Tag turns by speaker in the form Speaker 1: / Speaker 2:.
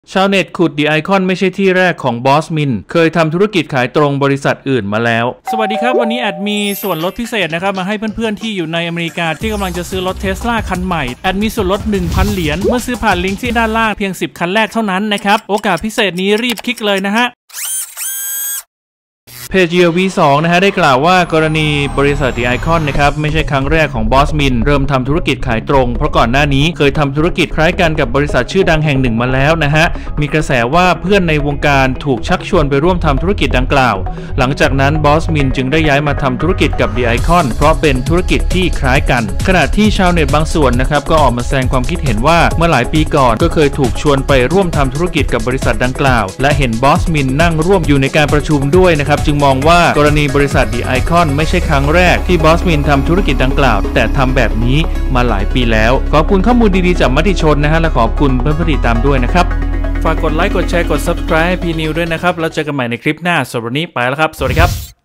Speaker 1: ชาวเน็ตขุดดีไอคอนไม่ใช่ที่แรกของบอสมินเคยทำธุรกิจขายตรงบริษัทอื่นมาแล้วสวัสดีครับวันนี้แอดมีส่วนลดพิเศษนะครับมาให้เพื่อนๆที่อยู่ในอเมริกาที่กำลังจะซื้อรถเทสลาคันใหม่แอดมีส่วนลด 1,000 เหรียญเมื่อซื้อผ่านลิงก์ที่ด้านล่างเพียง10คันแรกเท่านั้นนะครับโอกาสพิเศษนี้รีบคลิกเลยนะฮะเพจV2 นะฮะได้กล่าวว่ากรณีบริษัทดีไอคอนนะครับไม่ใช่ครั้งแรกของบอสมินเริ่มทำธุรกิจขายตรงเพราะก่อนหน้านี้เคยทำธุรกิจคล้ายกันกับบริษัทชื่อดังแห่งหนึ่งมาแล้วนะฮะมีกระแสว่าเพื่อนในวงการถูกชักชวนไปร่วมทำธุรกิจดังกล่าวหลังจากนั้นบอสมินจึงได้ย้ายมาทำธุรกิจกับดีไอคอนเพราะเป็นธุรกิจที่คล้ายกันขณะที่ชาวเน็ตบางส่วนนะครับก็ออกมาแสดงความคิดเห็นว่าเมื่อหลายปีก่อนก็เคยถูกชวนไปร่วมทำธุรกิจกับบริษัทดังกล่าวและเห็นบอสมินนั่งร่วมอยู่ในการประชุมด้วยนะครับจึงมองว่ากรณีบริษัทดีไอคอนไม่ใช่ครั้งแรกที่บอสมินทำธุรกิจดังกล่าวแต่ทำแบบนี้มาหลายปีแล้วขอบคุณข้อมูลดีๆจากมติชนนะฮะและขอบคุณเพื่อนผู้ติดตามด้วยนะครับฝากกดไลค์กดแชร์กด Subscribe ให้พีนิวด้วยนะครับแล้วเจอกันใหม่ในคลิปหน้าสำหรับวันนี้ไปแล้วครับสวัสดีครับ